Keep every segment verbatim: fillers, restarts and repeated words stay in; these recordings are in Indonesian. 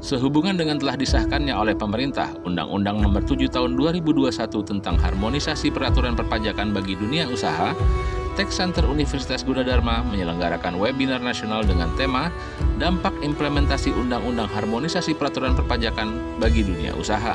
Sehubungan dengan telah disahkannya oleh pemerintah Undang-Undang Nomor tujuh Tahun dua ribu dua puluh satu tentang harmonisasi peraturan perpajakan bagi dunia usaha, Tech Center Universitas Gunadarma menyelenggarakan webinar nasional dengan tema Dampak Implementasi Undang-Undang Harmonisasi Peraturan Perpajakan bagi Dunia Usaha.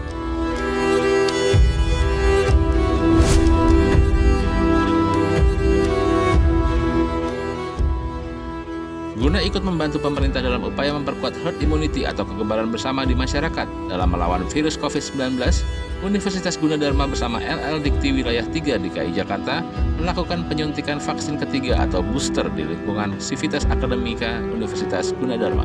Guna ikut membantu pemerintah dalam upaya memperkuat herd immunity atau kekebalan bersama di masyarakat dalam melawan virus covid sembilan belas, Universitas Gunadarma bersama L L Dikti Wilayah tiga D K I Jakarta melakukan penyuntikan vaksin ketiga atau booster di lingkungan Sivitas Akademika Universitas Gunadarma.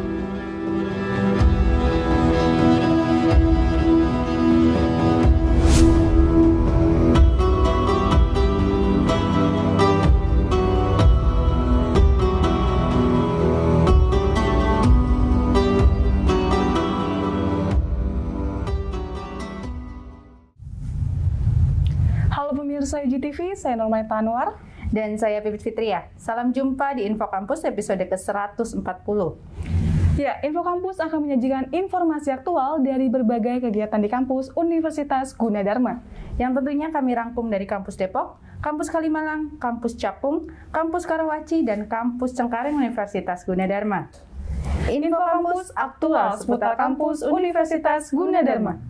Pemirsa I G T V, saya Norma Tanwar dan saya Pipit Fitria. Salam jumpa di Info Kampus episode ke seratus empat puluh. Ya, Info Kampus akan menyajikan informasi aktual dari berbagai kegiatan di kampus Universitas Gunadarma yang tentunya kami rangkum dari Kampus Depok, Kampus Kalimalang, Kampus Capung, Kampus Karawaci, dan Kampus Cengkareng Universitas Gunadarma. Info Kampus aktual seputar kampus Universitas Gunadarma.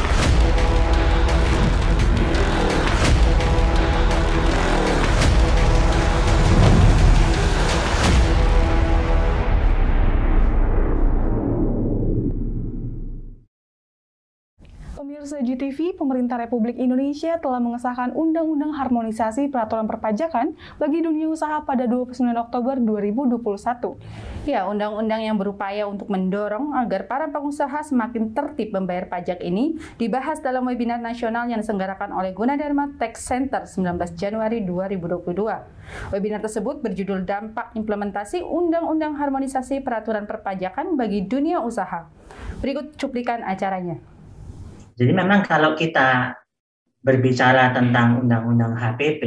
Pemirsa I G T V, Pemerintah Republik Indonesia telah mengesahkan Undang-Undang Harmonisasi Peraturan Perpajakan bagi dunia usaha pada dua puluh sembilan Oktober dua ribu dua puluh satu. Ya, undang-undang yang berupaya untuk mendorong agar para pengusaha semakin tertib membayar pajak ini dibahas dalam webinar nasional yang diselenggarakan oleh Gunadarma Tech Center sembilan belas Januari dua ribu dua puluh dua. Webinar tersebut berjudul Dampak Implementasi Undang-Undang Harmonisasi Peraturan Perpajakan bagi Dunia Usaha. Berikut cuplikan acaranya. Jadi memang kalau kita berbicara tentang Undang-Undang H P P,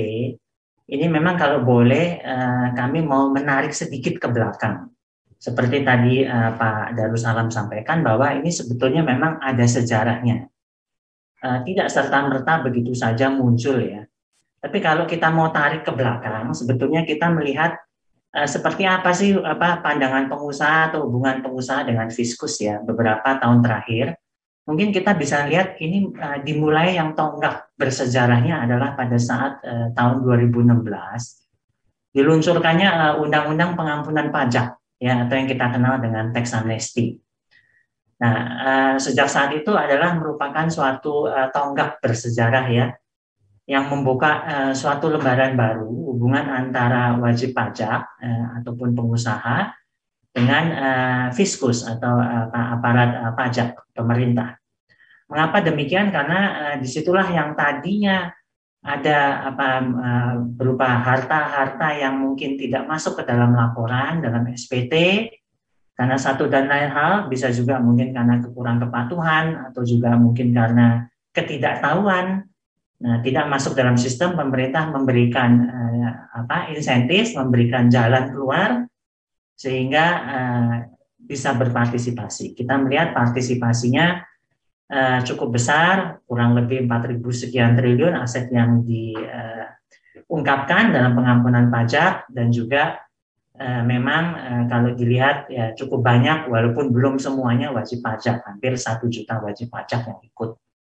ini memang kalau boleh eh, kami mau menarik sedikit ke belakang. Seperti tadi eh, Pak Darussalam sampaikan bahwa ini sebetulnya memang ada sejarahnya. Eh, tidak serta-merta begitu saja muncul ya. Tapi kalau kita mau tarik ke belakang, sebetulnya kita melihat eh, seperti apa sih apa pandangan pengusaha atau hubungan pengusaha dengan fiskus ya beberapa tahun terakhir. Mungkin kita bisa lihat ini uh, dimulai yang tonggak bersejarahnya adalah pada saat uh, tahun dua ribu enam belas diluncurkannya uh, Undang-Undang Pengampunan Pajak ya atau yang kita kenal dengan tax amnesty. Nah, uh, sejak saat itu adalah merupakan suatu uh, tonggak bersejarah ya yang membuka uh, suatu lembaran baru hubungan antara wajib pajak uh, ataupun pengusaha dengan uh, fiskus atau uh, aparat uh, pajak pemerintah. Mengapa demikian? Karena uh, disitulah yang tadinya ada apa uh, berupa harta-harta yang mungkin tidak masuk ke dalam laporan dalam S P T karena satu dan lain hal, bisa juga mungkin karena kekurang kepatuhan atau juga mungkin karena ketidaktahuan. Nah, tidak masuk dalam sistem, pemerintah memberikan uh, apa insentif, memberikan jalan keluar sehingga uh, bisa berpartisipasi. Kita melihat partisipasinya uh, cukup besar, kurang lebih empat ribu sekian triliun aset yang diungkapkan uh, dalam pengampunan pajak dan juga uh, memang uh, kalau dilihat ya cukup banyak walaupun belum semuanya wajib pajak, hampir satu juta wajib pajak yang ikut.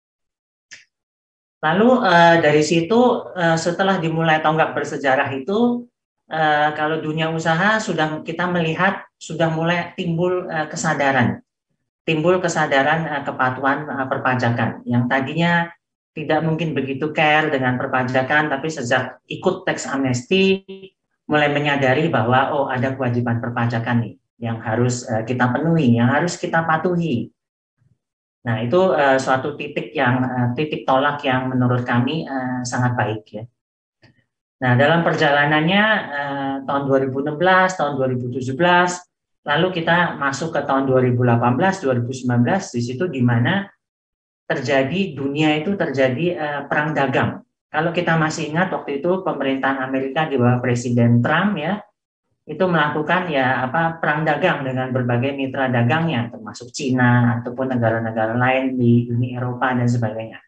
Lalu uh, dari situ uh, setelah dimulai tonggak bersejarah itu Uh, kalau dunia usaha sudah kita melihat sudah mulai timbul uh, kesadaran, timbul kesadaran uh, kepatuhan uh, perpajakan yang tadinya tidak mungkin begitu care dengan perpajakan, tapi sejak ikut tax amnesty mulai menyadari bahwa oh ada kewajiban perpajakan nih yang harus uh, kita penuhi, yang harus kita patuhi. Nah itu uh, suatu titik yang uh, titik tolak yang menurut kami uh, sangat baik ya. Nah, dalam perjalanannya eh, tahun dua ribu enam belas, tahun dua ribu tujuh belas, lalu kita masuk ke tahun dua ribu delapan belas, dua ribu sembilan belas, di situ di mana terjadi dunia itu terjadi eh, perang dagang. Kalau kita masih ingat waktu itu pemerintahan Amerika di bawah Presiden Trump ya, itu melakukan ya apa perang dagang dengan berbagai mitra dagangnya, termasuk Cina ataupun negara-negara lain di Uni Eropa dan sebagainya.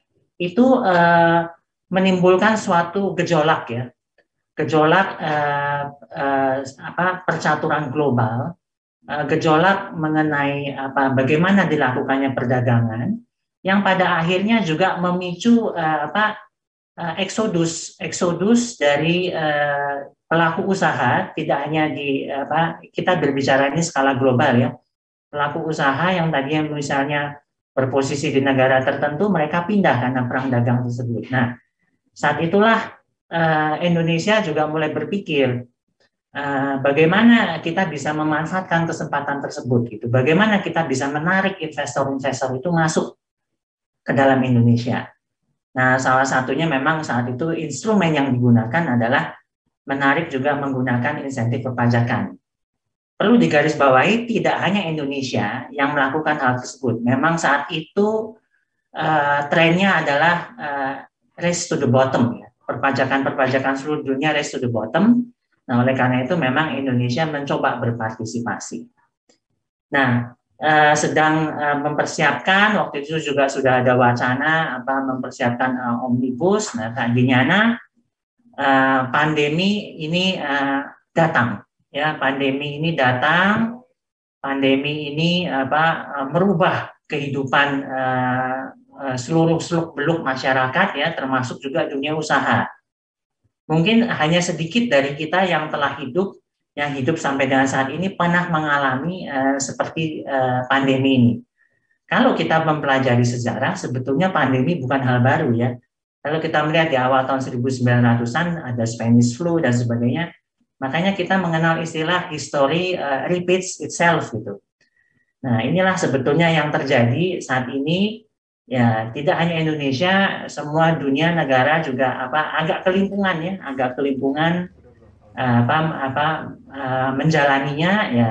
Itu eh, menimbulkan suatu gejolak ya, gejolak eh, eh, apa percaturan global, eh, gejolak mengenai apa bagaimana dilakukannya perdagangan, yang pada akhirnya juga memicu eh, apa eh, eksodus eksodus dari eh, pelaku usaha, tidak hanya di apa kita berbicara ini skala global ya, pelaku usaha yang tadinya misalnya berposisi di negara tertentu, mereka pindah karena perang dagang tersebut. Nah, saat itulah uh, Indonesia juga mulai berpikir uh, bagaimana kita bisa memanfaatkan kesempatan tersebut, gitu. Bagaimana kita bisa menarik investor-investor itu masuk ke dalam Indonesia. Nah, salah satunya memang saat itu instrumen yang digunakan adalah menarik juga menggunakan insentif perpajakan. Perlu digarisbawahi, tidak hanya Indonesia yang melakukan hal tersebut. Memang saat itu uh, trennya adalah uh, race to the bottom, ya. Perpajakan-perpajakan seluruh dunia race to the bottom. Nah, oleh karena itu memang Indonesia mencoba berpartisipasi. Nah, uh, sedang uh, mempersiapkan, waktu itu juga sudah ada wacana apa mempersiapkan uh, omnibus. Nah, tadinya Uh, pandemi ini uh, datang, ya pandemi ini datang, pandemi ini apa uh, merubah kehidupan uh, uh, seluruh seluk-beluk masyarakat ya, termasuk juga dunia usaha. Mungkin hanya sedikit dari kita yang telah hidup, yang hidup sampai dengan saat ini pernah mengalami uh, seperti uh, pandemi ini. Kalau kita mempelajari sejarah, sebetulnya pandemi bukan hal baru ya. Kalau kita melihat di awal tahun seribu sembilan ratusan ada Spanish flu dan sebagainya, makanya kita mengenal istilah history uh, repeats itself gitu. Nah, inilah sebetulnya yang terjadi saat ini, ya tidak hanya Indonesia, semua dunia negara juga apa agak kelimpungan ya, agak kelimpungan uh, apa apa uh, menjalaninya ya.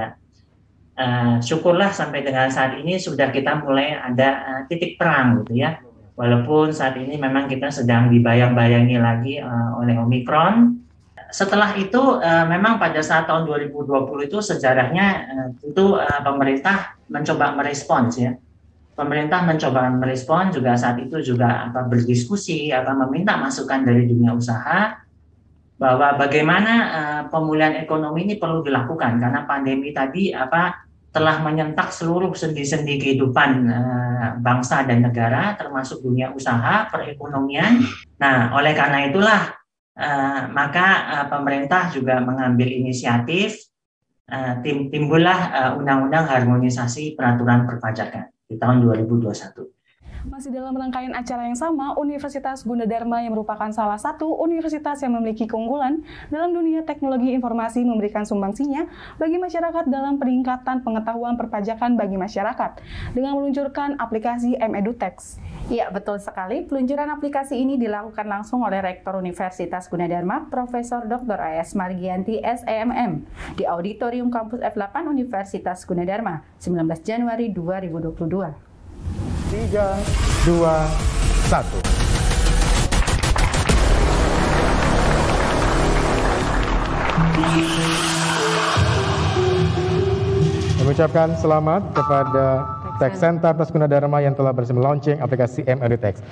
Uh, syukurlah sampai dengan saat ini sudah kita mulai ada uh, titik terang gitu ya. Walaupun saat ini memang kita sedang dibayang-bayangi lagi uh, oleh Omikron. Setelah itu uh, memang pada saat tahun dua ribu dua puluh itu sejarahnya uh, tentu uh, pemerintah mencoba merespons ya. Pemerintah mencoba merespons juga saat itu juga apa berdiskusi apa meminta masukan dari dunia usaha bahwa bagaimana uh, pemulihan ekonomi ini perlu dilakukan karena pandemi tadi apa telah menyentak seluruh sendi-sendi kehidupan uh, bangsa dan negara, termasuk dunia usaha, perekonomian. Nah, oleh karena itulah, uh, maka uh, pemerintah juga mengambil inisiatif, uh, tim, timbullah uh, Undang-Undang Harmonisasi Peraturan Perpajakan di tahun dua ribu dua puluh satu. Masih dalam rangkaian acara yang sama, Universitas Gunadarma yang merupakan salah satu universitas yang memiliki keunggulan dalam dunia teknologi informasi memberikan sumbangsinya bagi masyarakat dalam peningkatan pengetahuan perpajakan bagi masyarakat dengan meluncurkan aplikasi M-Edutex. Iya, betul sekali. Peluncuran aplikasi ini dilakukan langsung oleh Rektor Universitas Gunadarma, Profesor Doktor A S Margianti, S M M, di Auditorium Kampus F delapan Universitas Gunadarma, sembilan belas Januari dua ribu dua puluh dua. tiga, dua, satu. Mengucapkan selamat kepada Tech Center Plus Gunadarma yang telah berhasil melaunching aplikasi M-Edutex.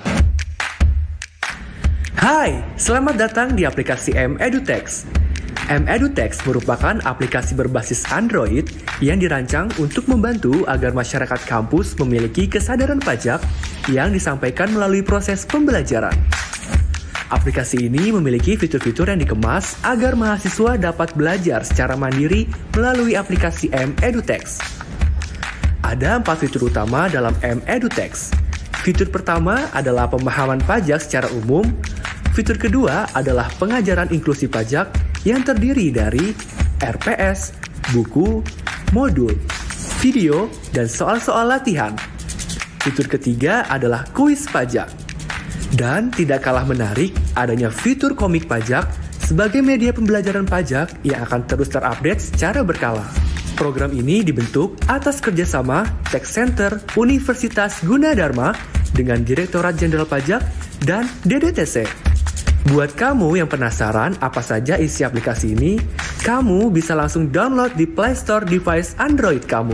Hai, selamat datang di aplikasi M-Edutex. M-Edutex merupakan aplikasi berbasis Android yang dirancang untuk membantu agar masyarakat kampus memiliki kesadaran pajak yang disampaikan melalui proses pembelajaran. Aplikasi ini memiliki fitur-fitur yang dikemas agar mahasiswa dapat belajar secara mandiri melalui aplikasi M-Edutex. Ada empat fitur utama dalam M-Edutex. Fitur pertama adalah pemahaman pajak secara umum. Fitur kedua adalah pengajaran inklusi pajak yang terdiri dari R P S, buku, modul, video, dan soal-soal latihan. Fitur ketiga adalah kuis pajak. Dan tidak kalah menarik, adanya fitur komik pajak sebagai media pembelajaran pajak yang akan terus terupdate secara berkala. Program ini dibentuk atas kerjasama Tech Center Universitas Gunadarma dengan Direktorat Jenderal Pajak dan D D T C. Buat kamu yang penasaran apa saja isi aplikasi ini, kamu bisa langsung download di Play Store device Android kamu.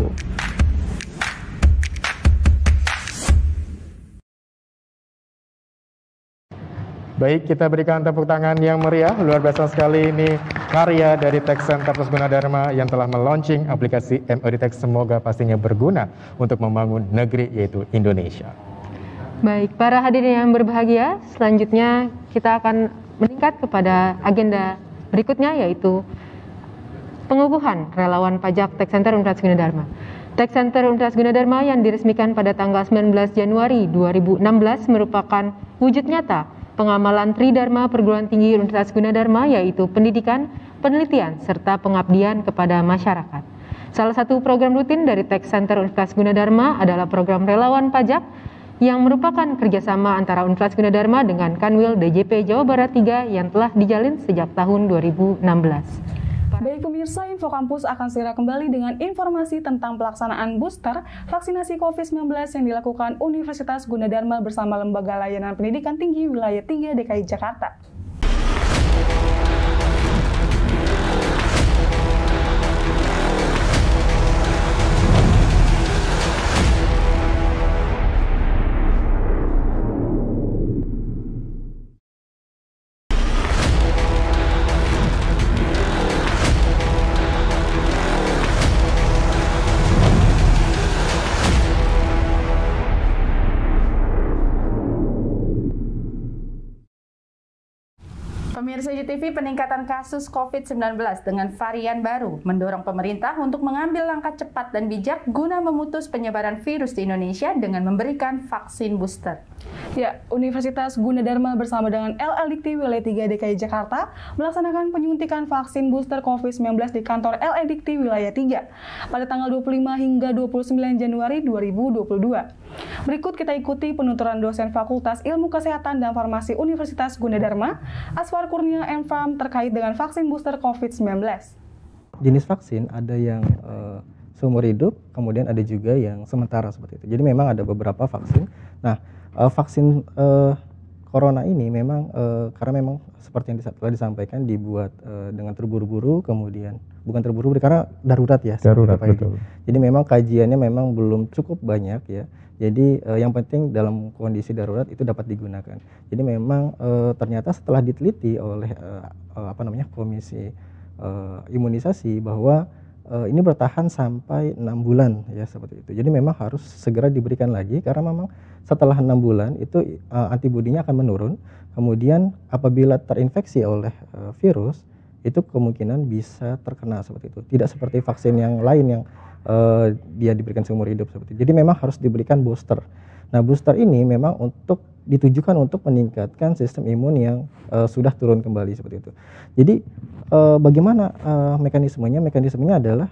Baik, kita berikan tepuk tangan yang meriah. Luar biasa sekali ini karya dari Tech Center Plus Gunadarma yang telah meluncing aplikasi M Edutech. Semoga pastinya berguna untuk membangun negeri yaitu Indonesia. Baik, para hadirin yang berbahagia, selanjutnya kita akan meningkat kepada agenda berikutnya yaitu pengukuhan relawan pajak Tech Center Universitas Gunadarma. Tech Center Universitas Gunadarma yang diresmikan pada tanggal sembilan belas Januari dua ribu enam belas merupakan wujud nyata pengamalan Tridharma Perguruan Tinggi Universitas Gunadarma, yaitu pendidikan, penelitian, serta pengabdian kepada masyarakat. Salah satu program rutin dari Tech Center Universitas Gunadarma adalah program relawan pajak yang merupakan kerjasama antara Universitas Gunadarma dengan Kanwil D J P Jawa Barat tiga yang telah dijalin sejak tahun dua ribu enam belas. Baik pemirsa, Info Kampus akan segera kembali dengan informasi tentang pelaksanaan booster vaksinasi covid sembilan belas yang dilakukan Universitas Gunadarma bersama Lembaga Layanan Pendidikan Tinggi Wilayah tiga D K I Jakarta. Pemirsa J T V, peningkatan kasus covid sembilan belas dengan varian baru mendorong pemerintah untuk mengambil langkah cepat dan bijak guna memutus penyebaran virus di Indonesia dengan memberikan vaksin booster. Ya, Universitas Gunadarma bersama dengan L L Dikti Wilayah tiga D K I Jakarta melaksanakan penyuntikan vaksin booster covid sembilan belas di kantor L L Dikti Wilayah tiga pada tanggal dua puluh lima hingga dua puluh sembilan Januari dua ribu dua puluh dua. Berikut kita ikuti penuturan dosen Fakultas Ilmu Kesehatan dan Farmasi Universitas Gunadarma, Aswar Kurnia M Farm, terkait dengan vaksin booster covid sembilan belas. Jenis vaksin ada yang uh, seumur hidup, kemudian ada juga yang sementara seperti itu. Jadi memang ada beberapa vaksin. Nah, uh, vaksin uh, corona ini memang uh, karena memang seperti yang telah disampaikan dibuat uh, dengan terburu-buru, kemudian bukan terburu-buru karena darurat ya. Darurat, betul. Jadi memang kajiannya memang belum cukup banyak ya. Jadi uh, yang penting dalam kondisi darurat itu dapat digunakan. Jadi memang uh, ternyata setelah diteliti oleh uh, uh, apa namanya komisi uh, imunisasi bahwa uh, ini bertahan sampai enam bulan ya seperti itu. Jadi memang harus segera diberikan lagi karena memang setelah enam bulan itu uh, antibodinya akan menurun. Kemudian apabila terinfeksi oleh uh, virus itu kemungkinan bisa terkena seperti itu. Tidak seperti vaksin yang lain yang Uh, dia diberikan seumur hidup seperti itu. Jadi memang harus diberikan booster. Nah, booster ini memang untuk ditujukan untuk meningkatkan sistem imun yang uh, sudah turun kembali seperti itu. Jadi uh, bagaimana uh, mekanismenya? Mekanismenya adalah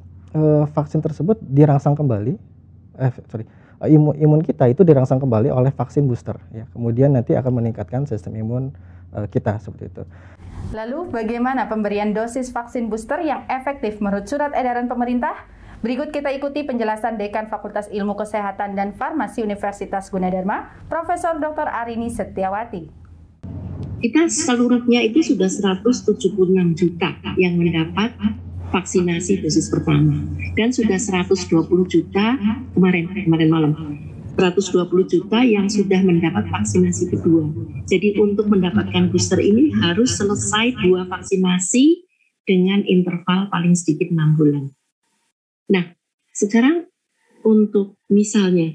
uh, vaksin tersebut dirangsang kembali, eh sorry, uh, imun, imun kita itu dirangsang kembali oleh vaksin booster. Ya, kemudian nanti akan meningkatkan sistem imun uh, kita seperti itu. Lalu bagaimana pemberian dosis vaksin booster yang efektif menurut surat edaran pemerintah? Berikut kita ikuti penjelasan Dekan Fakultas Ilmu Kesehatan dan Farmasi Universitas Gunadarma, Profesor Doktor Arini Setiawati. Kita seluruhnya itu sudah seratus tujuh puluh enam juta yang mendapat vaksinasi dosis pertama dan sudah seratus dua puluh juta kemarin kemarin malam. seratus dua puluh juta yang sudah mendapat vaksinasi kedua. Jadi untuk mendapatkan booster ini harus selesai dua vaksinasi dengan interval paling sedikit enam bulan. Nah, sekarang untuk misalnya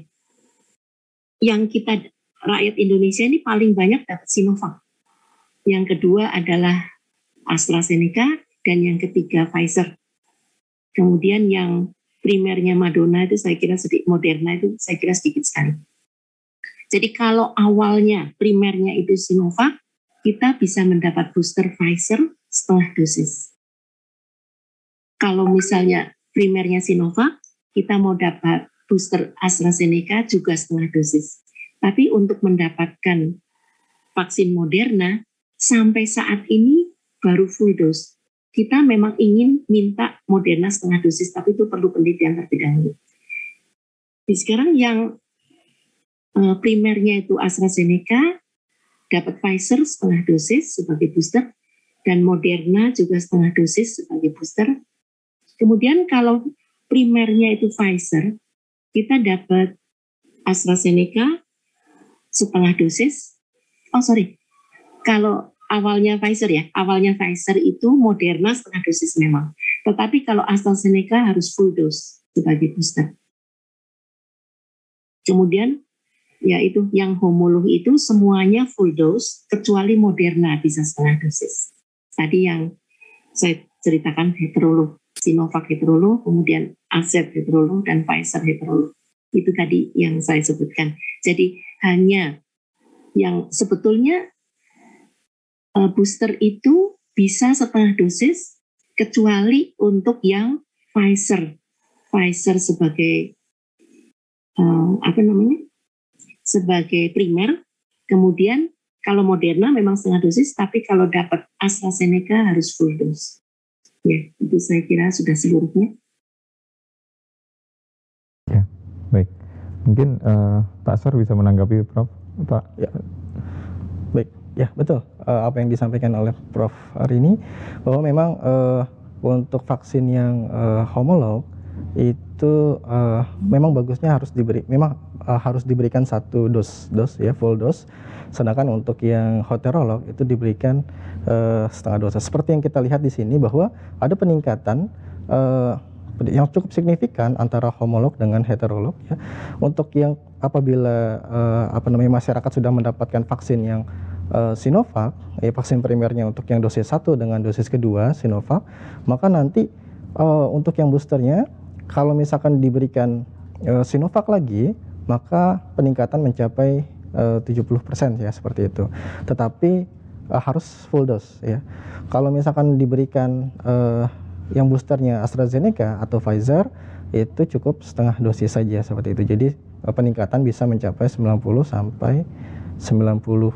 yang kita rakyat Indonesia ini paling banyak dapat Sinovac. Yang kedua adalah AstraZeneca dan yang ketiga Pfizer. Kemudian yang primernya Moderna itu saya kira sedikit, Moderna itu saya kira sedikit sekali. Jadi kalau awalnya primernya itu Sinovac, kita bisa mendapat booster Pfizer setengah dosis. Kalau misalnya primernya Sinovac, kita mau dapat booster AstraZeneca juga setengah dosis. Tapi untuk mendapatkan vaksin Moderna, sampai saat ini baru full dose. Kita memang ingin minta Moderna setengah dosis, tapi itu perlu penelitian terlebih dahulu. Di sekarang yang uh, primernya itu AstraZeneca, dapat Pfizer setengah dosis sebagai booster, dan Moderna juga setengah dosis sebagai booster. Kemudian kalau primernya itu Pfizer, kita dapat AstraZeneca setengah dosis. Oh sorry, kalau awalnya Pfizer ya, awalnya Pfizer itu Moderna setengah dosis memang. Tetapi kalau AstraZeneca harus full dose sebagai booster. Kemudian ya itu yang homolog itu semuanya full dose kecuali Moderna bisa setengah dosis. Tadi yang saya ceritakan heterolog, Sinovac heterolog, kemudian A Z heterolog, dan Pfizer heterolog. Itu tadi yang saya sebutkan. Jadi hanya yang sebetulnya uh, booster itu bisa setengah dosis kecuali untuk yang Pfizer. Pfizer sebagai uh, apa namanya? sebagai primer, kemudian kalau Moderna memang setengah dosis, tapi kalau dapat AstraZeneca harus full dose. Ya, itu saya kira sudah seluruhnya. Ya, baik. Mungkin uh, Pak Sar bisa menanggapi, Prof. Pak. Ya, baik. Ya, betul. Uh, apa yang disampaikan oleh Prof hari ini, bahwa memang uh, untuk vaksin yang uh, homolog itu uh, memang bagusnya harus diberi, memang uh, harus diberikan satu dos, dos ya, full dose. Sedangkan untuk yang heterolog itu diberikan uh, setengah dosis. Seperti yang kita lihat di sini bahwa ada peningkatan uh, yang cukup signifikan antara homolog dengan heterolog ya. Untuk yang apabila uh, apa namanya masyarakat sudah mendapatkan vaksin yang uh, Sinovac, ya, vaksin primernya untuk yang dosis satu dengan dosis kedua Sinovac, maka nanti uh, untuk yang boosternya kalau misalkan diberikan uh, Sinovac lagi, maka peningkatan mencapai uh, tujuh puluh persen ya, seperti itu. Tetapi uh, harus full dose ya. Kalau misalkan diberikan uh, yang boosternya AstraZeneca atau Pfizer, itu cukup setengah dosis saja seperti itu. Jadi uh, peningkatan bisa mencapai sembilan puluh sampai sembilan puluh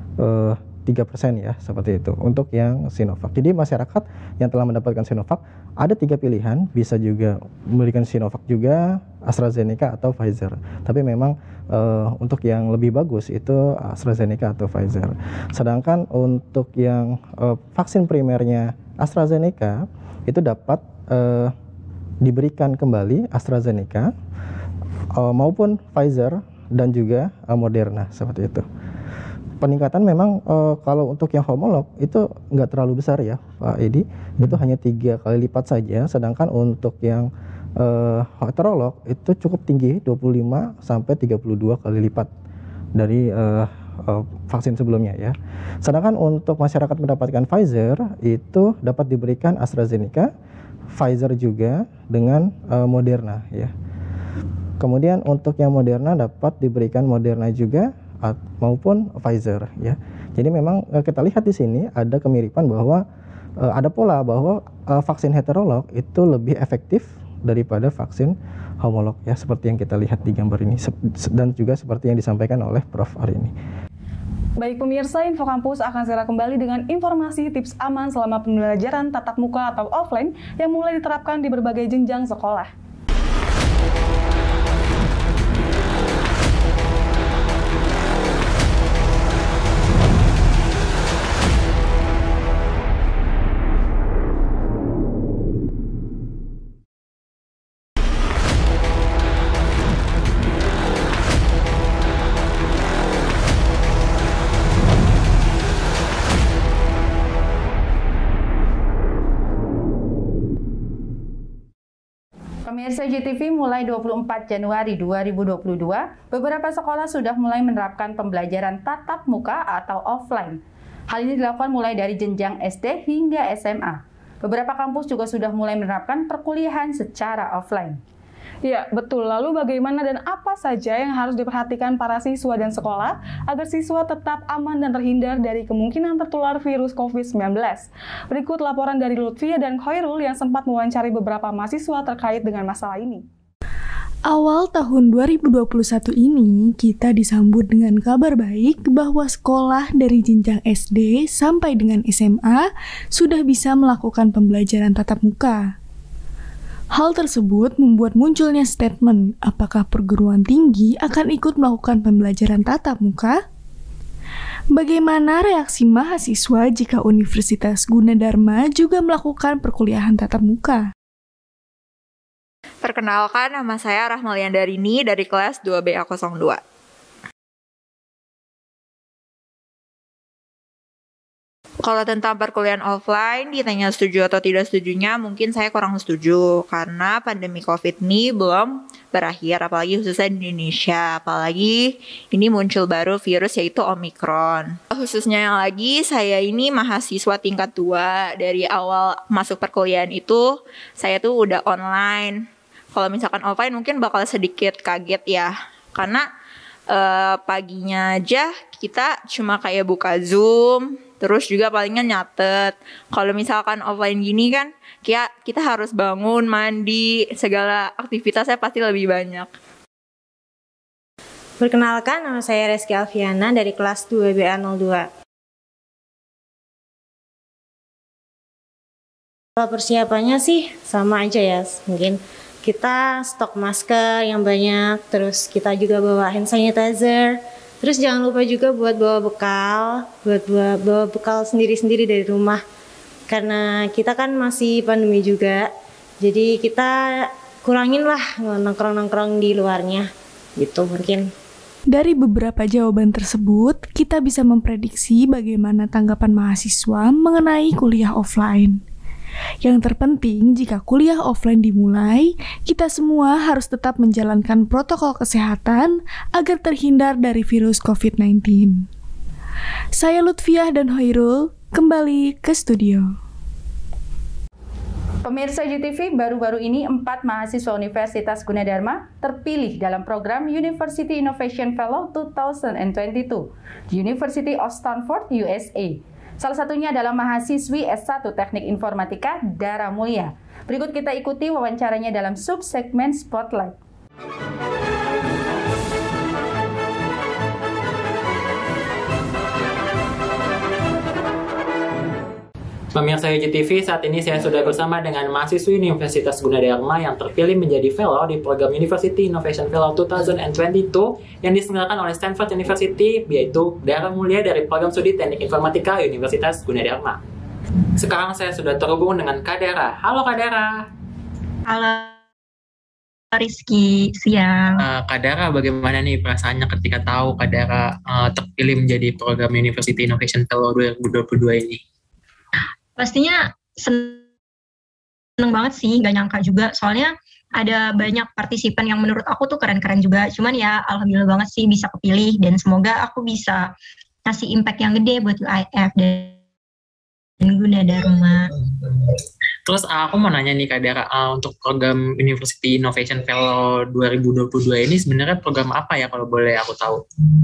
tiga persen ya, seperti itu untuk yang Sinovac. Jadi masyarakat yang telah mendapatkan Sinovac ada tiga pilihan, bisa juga memberikan Sinovac juga, AstraZeneca atau Pfizer. Tapi memang uh, untuk yang lebih bagus itu AstraZeneca atau Pfizer. Sedangkan untuk yang uh, vaksin primernya AstraZeneca itu dapat uh, diberikan kembali AstraZeneca uh, maupun Pfizer dan juga uh, Moderna, seperti itu. Peningkatan memang uh, kalau untuk yang homolog itu nggak terlalu besar ya Pak Edi, hmm. itu hanya tiga kali lipat saja. Sedangkan untuk yang uh, heterolog itu cukup tinggi, dua puluh lima sampai tiga puluh dua kali lipat dari uh, uh, vaksin sebelumnya ya. Sedangkan untuk masyarakat mendapatkan Pfizer itu dapat diberikan AstraZeneca, Pfizer juga dengan uh, Moderna ya. Kemudian untuk yang Moderna dapat diberikan Moderna juga maupun Pfizer ya. Jadi memang kita lihat di sini ada kemiripan bahwa uh, ada pola bahwa uh, vaksin heterolog itu lebih efektif daripada vaksin homolog ya, seperti yang kita lihat di gambar ini dan juga seperti yang disampaikan oleh Prof hari ini. Baik pemirsa, Info Kampus akan segera kembali dengan informasi tips aman selama pembelajaran tatap muka atau offline yang mulai diterapkan di berbagai jenjang sekolah. Pemirsa J T V, mulai dua puluh empat Januari dua ribu dua puluh dua, beberapa sekolah sudah mulai menerapkan pembelajaran tatap muka atau offline. Hal ini dilakukan mulai dari jenjang S D hingga S M A. Beberapa kampus juga sudah mulai menerapkan perkuliahan secara offline. Ya, betul. Lalu bagaimana dan apa saja yang harus diperhatikan para siswa dan sekolah agar siswa tetap aman dan terhindar dari kemungkinan tertular virus covid sembilan belas? Berikut laporan dari Lutfia dan Khairul yang sempat mewawancari beberapa mahasiswa terkait dengan masalah ini. Awal tahun dua ribu dua puluh satu ini, kita disambut dengan kabar baik bahwa sekolah dari jenjang S D sampai dengan S M A sudah bisa melakukan pembelajaran tatap muka. Hal tersebut membuat munculnya statement apakah perguruan tinggi akan ikut melakukan pembelajaran tatap muka? Bagaimana reaksi mahasiswa jika Universitas Gunadarma juga melakukan perkuliahan tatap muka? Perkenalkan, nama saya Rahmalian Darini dari kelas dua B A nol dua. Kalau tentang perkuliahan offline, ditanya setuju atau tidak setujunya, mungkin saya kurang setuju. Karena pandemi COVID ini belum berakhir, apalagi khususnya di Indonesia. Apalagi ini muncul baru virus yaitu Omicron. Khususnya yang lagi, saya ini mahasiswa tingkat dua. Dari awal masuk perkuliahan itu, saya tuh udah online. Kalau misalkan offline mungkin bakal sedikit kaget ya. Karena uh, paginya aja kita cuma kayak buka Zoom, terus juga palingan nyatet. Kalau misalkan offline gini kan, kita, kita harus bangun, mandi, segala aktivitasnya pasti lebih banyak. Perkenalkan, nama saya Reski Alfiana dari kelas dua B A nol dua. Kalau persiapannya sih sama aja ya, mungkin kita stok masker yang banyak, terus kita juga bawa hand sanitizer. Terus jangan lupa juga buat bawa bekal, buat bawa, bawa bekal sendiri-sendiri dari rumah. Karena kita kan masih pandemi juga, jadi kita kurangin lah nongkrong-nongkrong di luarnya, gitu mungkin. Dari beberapa jawaban tersebut, kita bisa memprediksi bagaimana tanggapan mahasiswa mengenai kuliah offline. Yang terpenting, jika kuliah offline dimulai, kita semua harus tetap menjalankan protokol kesehatan agar terhindar dari virus covid sembilan belas. Saya Lutfiah dan Hoirul, kembali ke studio. Pemirsa J T V, baru-baru ini empat mahasiswa Universitas Gunadarma terpilih dalam program University Innovation Fellow dua ribu dua puluh dua di University of Stanford, U S A. Salah satunya adalah mahasiswi S satu Teknik Informatika Dara Mulia. Berikut kita ikuti wawancaranya dalam subsegmen Spotlight. Pemirsa J T V, saat ini saya sudah bersama dengan mahasiswi Universitas Gunadarma yang terpilih menjadi fellow di program University Innovation Fellow dua ribu dua puluh dua yang diselenggarakan oleh Stanford University, yaitu Dara Mulia dari program studi Teknik Informatika Universitas Gunadarma. Sekarang saya sudah terhubung dengan Kak Dara. Halo Kak Dara. Halo Rizky, siang. Uh, Kak Dara, bagaimana nih perasaannya ketika tahu Kak Dara uh, terpilih menjadi program University Innovation Fellow dua ribu dua puluh dua ini? Pastinya seneng banget sih, gak nyangka juga. Soalnya ada banyak partisipan yang menurut aku tuh keren-keren juga. Cuman ya alhamdulillah banget sih bisa kepilih. Dan semoga aku bisa kasih impact yang gede buat U I F dan Gunadarma. Terus aku mau nanya nih Kak Dara, uh, untuk program University Innovation Fellow dua ribu dua puluh dua ini sebenarnya program apa ya kalau boleh aku tahu?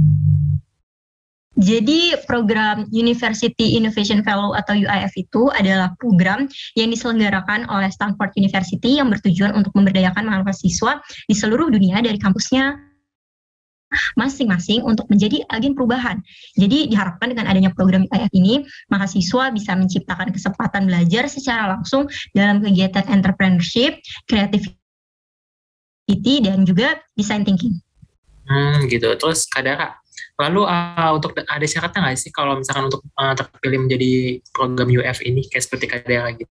Jadi program University Innovation Fellow atau U I F itu adalah program yang diselenggarakan oleh Stanford University yang bertujuan untuk memberdayakan mahasiswa di seluruh dunia dari kampusnya masing-masing untuk menjadi agen perubahan. Jadi diharapkan dengan adanya program U I F ini, mahasiswa bisa menciptakan kesempatan belajar secara langsung dalam kegiatan entrepreneurship, creativity, dan juga design thinking. Hmm, gitu. Terus Kak Dara, lalu uh, untuk ada syaratnya nggak sih kalau misalkan untuk uh, terpilih menjadi program U F ini kayak seperti Kak Dara gitu?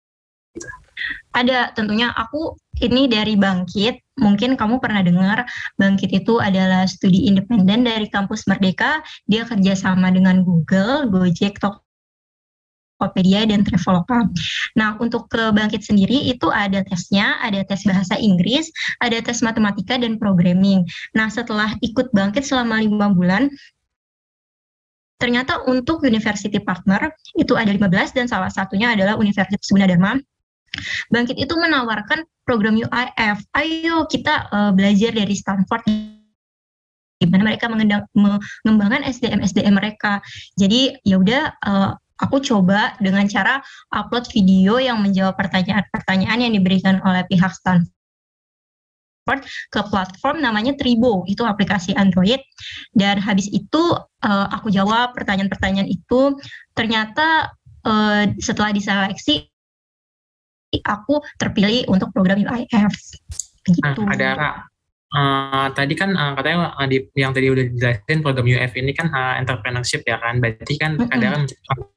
Ada, tentunya. Aku ini dari Bangkit. Mungkin kamu pernah dengar, Bangkit itu adalah studi independen dari kampus Merdeka. Dia kerjasama dengan Google, Gojek, Tokopedia, dan Traveloka. Nah, untuk ke Bangkit sendiri itu ada tesnya, ada tes bahasa Inggris, ada tes matematika dan programming. Nah, setelah ikut Bangkit selama lima bulan, ternyata untuk university partner itu ada lima belas dan salah satunya adalah Universitas Gunadarma. Bangkit itu menawarkan program U I F. Ayo kita uh, belajar dari Stanford, di mana mereka mengembangkan S D M-S D M mereka. Jadi ya udah, uh, aku coba dengan cara upload video yang menjawab pertanyaan-pertanyaan yang diberikan oleh pihak Stanford ke platform namanya Tribo, itu aplikasi Android. Dan habis itu uh, aku jawab pertanyaan-pertanyaan itu. Ternyata uh, setelah diseleksi, aku terpilih untuk program U I F. Begitu. Nah, Kak Dara, Uh, tadi kan uh, katanya uh, di, yang tadi udah dijelasin program U F ini kan uh, entrepreneurship ya kan, berarti kan mm-hmm. kadang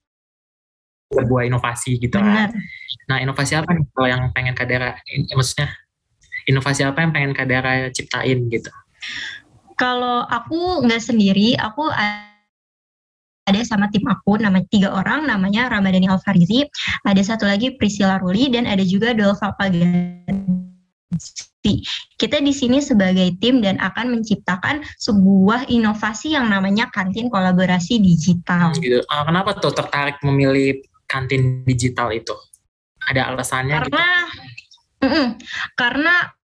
sebuah inovasi gitu kan. Nah inovasi apa nih kalau yang pengen Kadara, in, maksudnya inovasi apa yang pengen Kadara ciptain gitu? Kalau aku nggak sendiri, aku ada sama tim aku, nama tiga orang, namanya Ramadhani Alfarizi, ada satu lagi Priscilla Ruli, dan ada juga Dolfa Pagani. Kita di sini sebagai tim dan akan menciptakan sebuah inovasi yang namanya kantin kolaborasi digital. Gitu. Uh, kenapa tuh tertarik memilih kantin digital itu? Ada alasannya? Karena, gitu? karena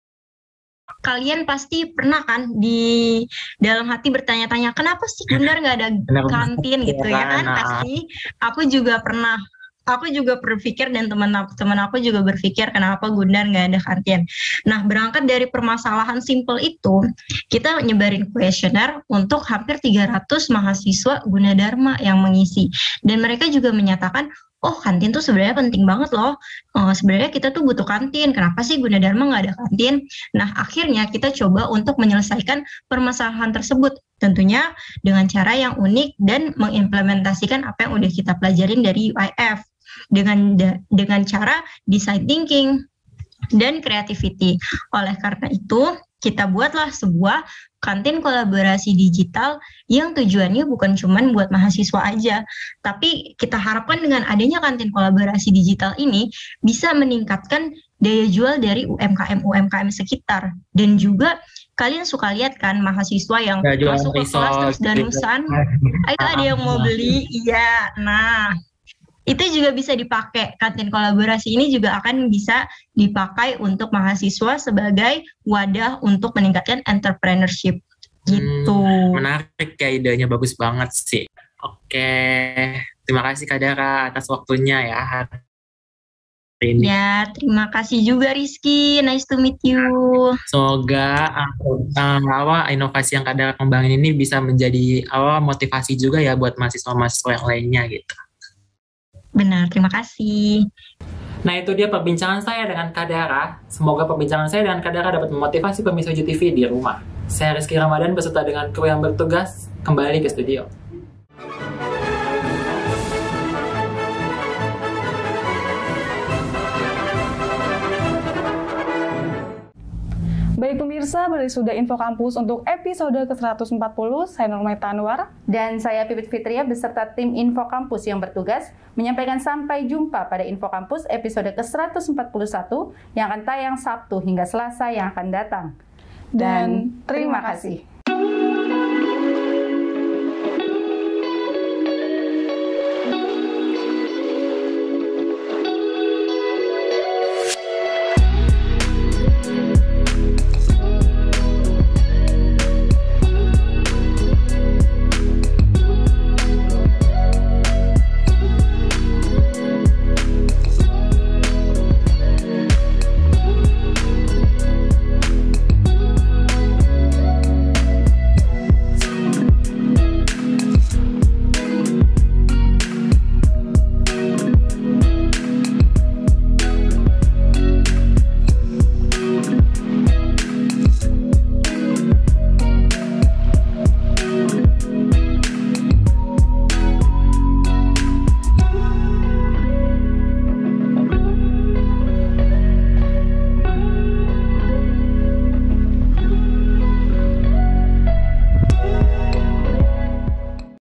kalian pasti pernah kan di dalam hati bertanya-tanya, kenapa sih Gundar nggak ada kantin gitu ya kan? Pasti. Aku juga pernah. Aku juga berpikir dan teman-teman aku juga berpikir kenapa Gundar nggak ada kantin. Nah, berangkat dari permasalahan simple itu, kita nyebarin kuesioner untuk hampir tiga ratus mahasiswa Gunadarma yang mengisi. Dan mereka juga menyatakan, oh kantin tuh sebenarnya penting banget loh. Oh, sebenarnya kita tuh butuh kantin. Kenapa sih Gunadarma nggak ada kantin? Nah, akhirnya kita coba untuk menyelesaikan permasalahan tersebut. Tentunya dengan cara yang unik dan mengimplementasikan apa yang udah kita pelajarin dari U I F. Dengan dengan cara design thinking dan creativity. Oleh karena itu, kita buatlah sebuah kantin kolaborasi digital yang tujuannya bukan cuma buat mahasiswa aja, tapi kita harapkan dengan adanya kantin kolaborasi digital ini bisa meningkatkan daya jual dari U M K M-U M K M sekitar. Dan juga kalian suka lihat kan mahasiswa yang ya, masuk ke kelas terus danusan, ayo ada yang mau beli, iya, nah itu juga bisa dipakai. Kantin kolaborasi ini juga akan bisa dipakai untuk mahasiswa sebagai wadah untuk meningkatkan entrepreneurship gitu. Hmm, menarik ya, idenya bagus banget sih. Oke, terima kasih Kadara atas waktunya ya hari ini. Ya, terima kasih juga Rizky. Nice to meet you. Semoga uh, uh, inovasi yang Kadara kembangin ini bisa menjadi uh, motivasi juga ya buat mahasiswa-mahasiswa yang lainnya gitu. Benar, terima kasih. Nah itu dia perbincangan saya dengan Kadara. Semoga perbincangan saya dengan Kadara dapat memotivasi pemirsa J T V di rumah. Saya Rizky Ramadan beserta dengan kru yang bertugas kembali ke studio. Baik pemirsa, berarti sudah Info Kampus untuk episode ke seratus empat puluh. Saya Nurmaita Anwar. Dan saya Pipit Fitria beserta tim Info Kampus yang bertugas menyampaikan sampai jumpa pada Info Kampus episode ke seratus empat puluh satu yang akan tayang Sabtu hingga Selasa yang akan datang. Dan, Dan terima kasih. kasih.